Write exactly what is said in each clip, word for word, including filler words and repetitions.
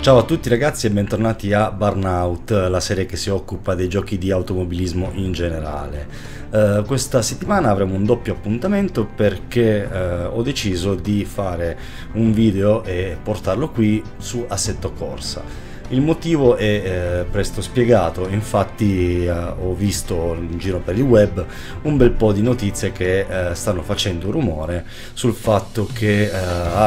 Ciao a tutti ragazzi e bentornati a Burnout, la serie che si occupa dei giochi di automobilismo in generale. Uh, questa settimana avremo un doppio appuntamento perché uh, ho deciso di fare un video e portarlo qui su Assetto Corsa. Il motivo è eh, presto spiegato, infatti eh, ho visto in giro per il web un bel po' di notizie che eh, stanno facendo rumore sul fatto che eh,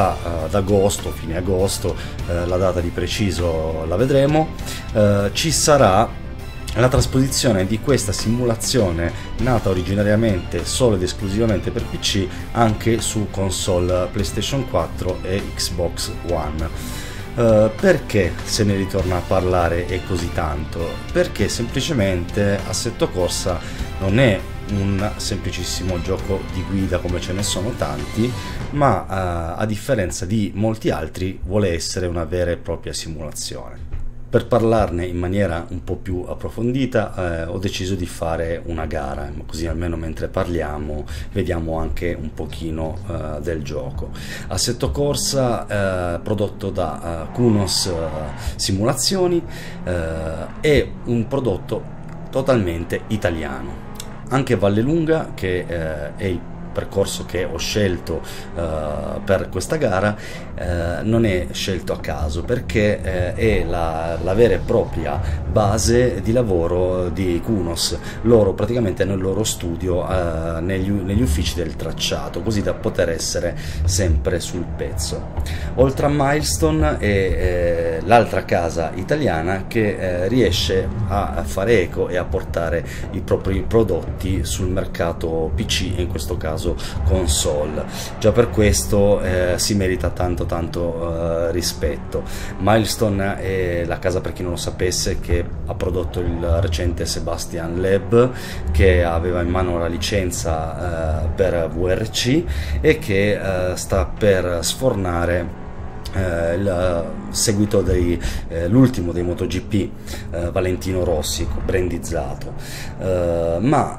ad agosto, fine agosto, eh, la data di preciso la vedremo, eh, ci sarà la trasposizione di questa simulazione nata originariamente solo ed esclusivamente per P C anche su console PlayStation quattro e Xbox One. Uh, perché se ne ritorna a parlare e così tanto? Perché semplicemente Assetto Corsa non è un semplicissimo gioco di guida come ce ne sono tanti, ma uh, a differenza di molti altri vuole essere una vera e propria simulazione. Per parlarne in maniera un po' più approfondita eh, ho deciso di fare una gara, così almeno mentre parliamo vediamo anche un pochino eh, del gioco. Assetto Corsa, eh, prodotto da eh, Kunos eh, Simulazioni, eh, è un prodotto totalmente italiano. Anche Vallelunga, che eh, è il percorso che ho scelto uh, per questa gara, uh, non è scelto a caso, perché uh, è la, la vera e propria base di lavoro di Kunos. Loro praticamente nel loro studio, uh, negli, negli uffici del tracciato, così da poter essere sempre sul pezzo. Oltre a Milestone è eh, l'altra casa italiana che eh, riesce a fare eco e a portare i propri prodotti sul mercato P C, e in questo caso console. Già per questo eh, si merita tanto tanto eh, rispetto. Milestone è la casa, per chi non lo sapesse, che ha prodotto il recente Sebastian Lab, che aveva in mano la licenza eh, per V R C e che eh, sta per sfornare Eh, il seguito dell'ultimo eh, dei MotoGP, eh, Valentino Rossi, brandizzato, eh, ma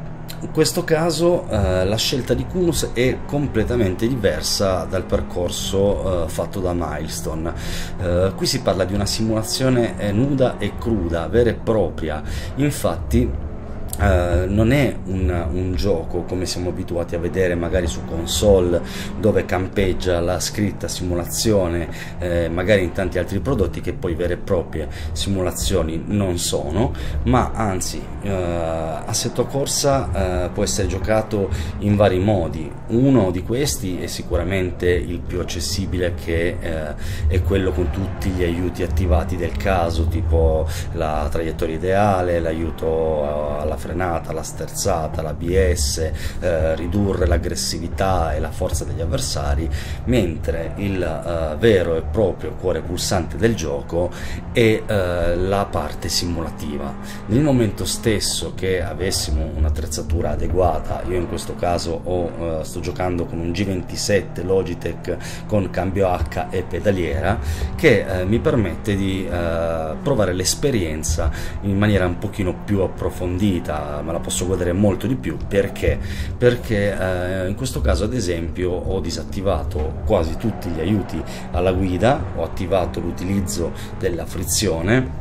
in questo caso eh, la scelta di Kunos è completamente diversa dal percorso eh, fatto da Milestone. Eh, qui si parla di una simulazione eh, nuda e cruda, vera e propria. Infatti Uh, non è un, un gioco come siamo abituati a vedere magari su console, dove campeggia la scritta simulazione, eh, magari in tanti altri prodotti che poi vere e proprie simulazioni non sono, ma anzi uh, Assetto Corsa uh, può essere giocato in vari modi. Uno di questi è sicuramente il più accessibile, che uh, è quello con tutti gli aiuti attivati del caso, tipo la traiettoria ideale, l'aiuto uh, alla frenata, la sterzata, l'A B S, eh, ridurre l'aggressività e la forza degli avversari, mentre il eh, vero e proprio cuore pulsante del gioco è eh, la parte simulativa. Nel momento stesso che avessimo un'attrezzatura adeguata, io in questo caso ho, eh, sto giocando con un G ventisette Logitech con cambio H e pedaliera, che eh, mi permette di eh, provare l'esperienza in maniera un pochino più approfondita. Me la posso godere molto di più. Perché? Perché eh, in questo caso ad esempio ho disattivato quasi tutti gli aiuti alla guida, ho attivato l'utilizzo della frizione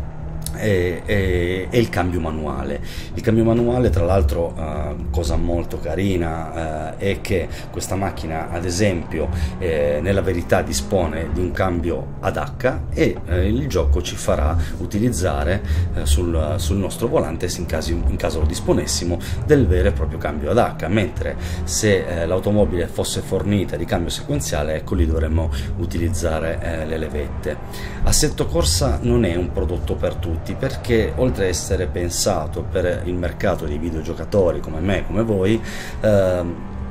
E, e, e il cambio manuale. Il cambio manuale, tra l'altro, eh, cosa molto carina, eh, è che questa macchina ad esempio eh, nella verità dispone di un cambio ad H, e eh, il gioco ci farà utilizzare eh, sul, sul nostro volante, se in caso, in caso lo disponessimo, del vero e proprio cambio ad H, mentre se eh, l'automobile fosse fornita di cambio sequenziale, ecco lì dovremmo utilizzare eh, le levette. Assetto Corsa non è un prodotto per tutti, perché oltre a essere pensato per il mercato dei videogiocatori come me, come voi, ehm,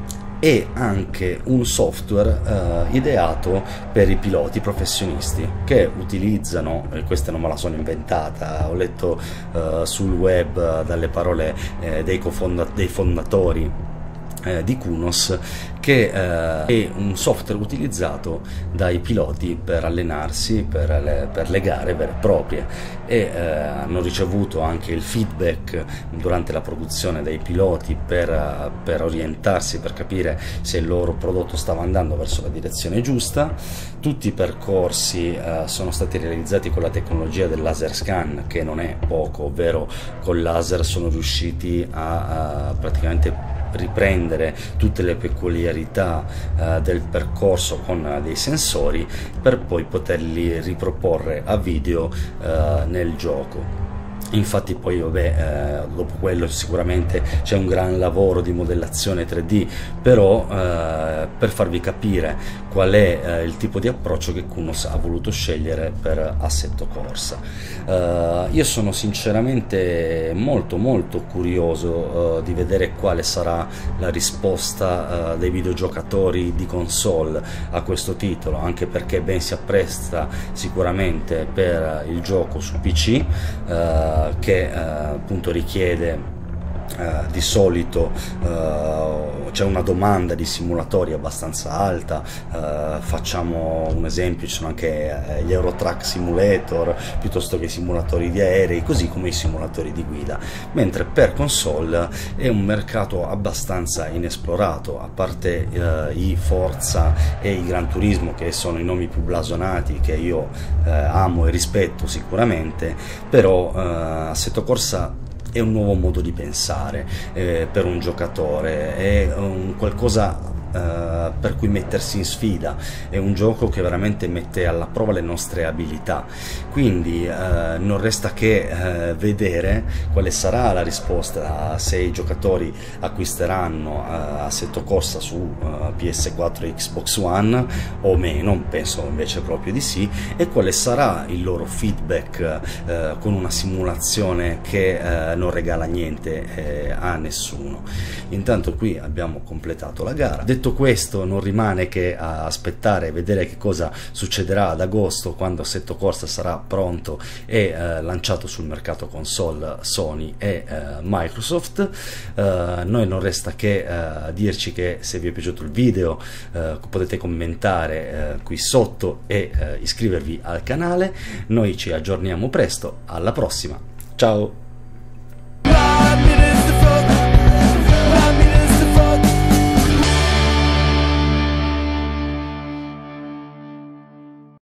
è anche un software eh, ideato per i piloti professionisti che utilizzano, e questa non me la sono inventata, ho letto eh, sul web dalle parole eh, dei, dei fondatori eh, di Kunos, che eh, è un software utilizzato dai piloti per allenarsi per le, per le gare vere e proprie, e eh, hanno ricevuto anche il feedback durante la produzione dei piloti per, per orientarsi, per capire se il loro prodotto stava andando verso la direzione giusta. Tutti i percorsi eh, sono stati realizzati con la tecnologia del laser scan, che non è poco, ovvero col laser sono riusciti a, a praticamente riprendere tutte le peculiarità eh, del percorso con eh, dei sensori, per poi poterli riproporre a video eh, nel gioco. Infatti poi vabbè, eh, dopo quello sicuramente c'è un gran lavoro di modellazione tre D, però eh, per farvi capire qual è eh, il tipo di approccio che Kunos ha voluto scegliere per Assetto Corsa. Eh, io sono sinceramente molto molto curioso eh, di vedere quale sarà la risposta eh, dei videogiocatori di console a questo titolo, anche perché ben si appresta sicuramente per il gioco su P C, eh, che eh, appunto richiede Uh, di solito uh, c'è una domanda di simulatori abbastanza alta. Uh, facciamo un esempio: ci sono anche uh, gli Eurotrack Simulator, piuttosto che i simulatori di aerei, così come i simulatori di guida, mentre per console è un mercato abbastanza inesplorato, a parte uh, i Forza e i Gran Turismo, che sono i nomi più blasonati, che io uh, amo e rispetto sicuramente, però uh, Assetto Corsa è un nuovo modo di pensare eh, per un giocatore, è un qualcosa Uh, per cui mettersi in sfida, è un gioco che veramente mette alla prova le nostre abilità, quindi uh, non resta che uh, vedere quale sarà la risposta, se i giocatori acquisteranno uh, Assetto Corsa su uh, P S quattro e Xbox One o meno. Penso invece proprio di sì, e quale sarà il loro feedback uh, con una simulazione che uh, non regala niente uh, a nessuno. Intanto qui abbiamo completato la gara. Detto questo, non rimane che aspettare e vedere che cosa succederà ad agosto, quando Assetto Corsa sarà pronto e eh, lanciato sul mercato console Sony e eh, Microsoft. Eh, noi non resta che eh, dirci che se vi è piaciuto il video eh, potete commentare eh, qui sotto e eh, iscrivervi al canale. Noi ci aggiorniamo presto, alla prossima, ciao!